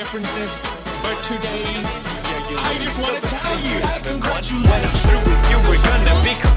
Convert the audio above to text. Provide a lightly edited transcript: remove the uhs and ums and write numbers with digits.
differences, but today I just want to tell you, Congratulations, you were gonna become